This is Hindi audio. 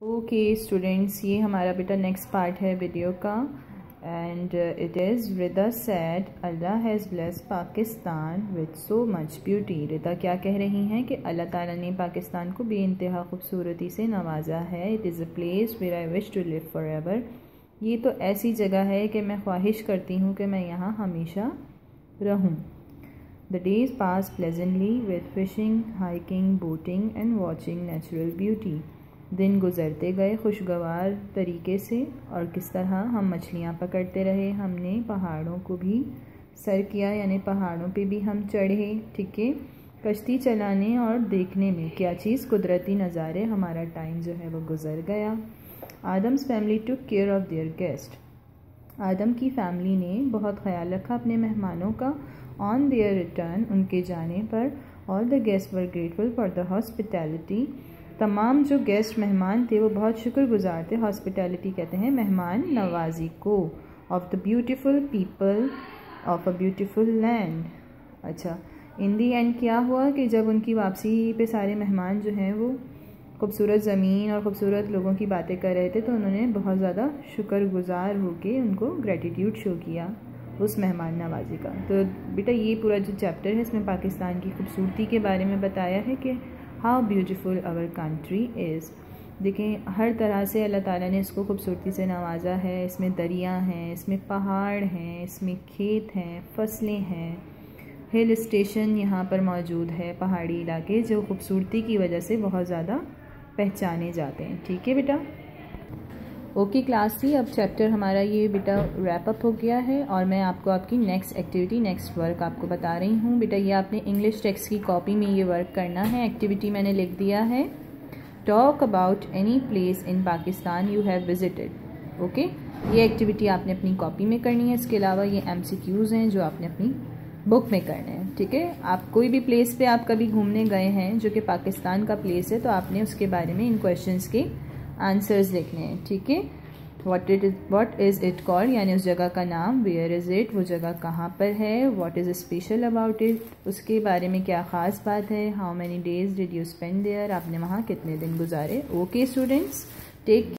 ओके स्टूडेंट्स, ये हमारा बेटा नेक्स्ट पार्ट है वीडियो का and it is Rida said Allah has blessed Pakistan with so much beauty. Rida क्या कह रही हैं कि अल्लाह ताला ने पाकिस्तान को बेइंतहा खूबसूरती से नवाजा है। It is a place where I wish to live forever. ये तो ऐसी जगह है कि मैं ख्वाहिश करती हूँ कि मैं यहाँ हमेशा रहूँ। The days pass pleasantly with fishing, hiking, boating and watching natural beauty. दिन गुजरते गए खुशगवार तरीके से और किस तरह हम मछलियाँ पकड़ते रहे। हमने पहाड़ों को भी सर किया, यानी पहाड़ों पे भी हम चढ़े। ठीक है, कश्ती चलाने और देखने में क्या चीज़, कुदरती नज़ारे। हमारा टाइम जो है वो गुजर गया। Adam's family took care of their guest. Adam की फैमिली ने बहुत ख्याल रखा अपने मेहमानों का। ऑन देयर रिटर्न, उनके जाने पर, all the guest were grateful for the hospitality. तमाम जो गेस्ट मेहमान थे वो बहुत शुक्रगुजार थे। हॉस्पिटैलिटी कहते हैं मेहमान नवाजी को। Of the beautiful people of a beautiful land. अच्छा, इन दी एंड क्या हुआ कि जब उनकी वापसी पे सारे मेहमान जो हैं वो खूबसूरत ज़मीन और ख़ूबसूरत लोगों की बातें कर रहे थे, तो उन्होंने बहुत ज़्यादा शुक्रगुजार होके उनको ग्रेटिट्यूड शो किया उस मेहमान नवाजी का। तो बेटा ये पूरा जो चैप्टर है इसमें पाकिस्तान की खूबसूरती के बारे में बताया है कि how beautiful our country is. देखें, हर तरह से अल्लाह ताला ने इसको खूबसूरती से नवाजा है। इसमें दरिया हैं, इसमें पहाड़ हैं, इसमें खेत हैं, फसलें हैं, हिल स्टेशन यहाँ पर मौजूद है, पहाड़ी इलाके जो खूबसूरती की वजह से बहुत ज़्यादा पहचाने जाते हैं। ठीक है बेटा, ओके क्लास थी। अब चैप्टर हमारा ये बेटा रैप अप हो गया है और मैं आपको आपकी नेक्स्ट एक्टिविटी, नेक्स्ट वर्क आपको बता रही हूँ। बेटा ये आपने इंग्लिश टेक्स्ट की कॉपी में ये वर्क करना है। एक्टिविटी मैंने लिख दिया है, talk about any place in Pakistan you have visited. Okay, ये एक्टिविटी आपने अपनी कॉपी में करनी है। इसके अलावा ये MCQs हैं जो आपने अपनी बुक में करने हैं। ठीक है, आप कोई भी प्लेस पे आप कभी घूमने गए हैं जो कि पाकिस्तान का प्लेस है, तो आपने उसके बारे में इन क्वेश्चंस के आंसर्स लिखने हैं। ठीक है, व्हाट इज़ इट कॉल्ड, यानी उस जगह का नाम। वेयर इज़ इट, वो जगह कहाँ पर है। What is special about it, उसके बारे में क्या ख़ास बात है। How many days did you spend there, आपने वहाँ कितने दिन गुजारे। Okay students, take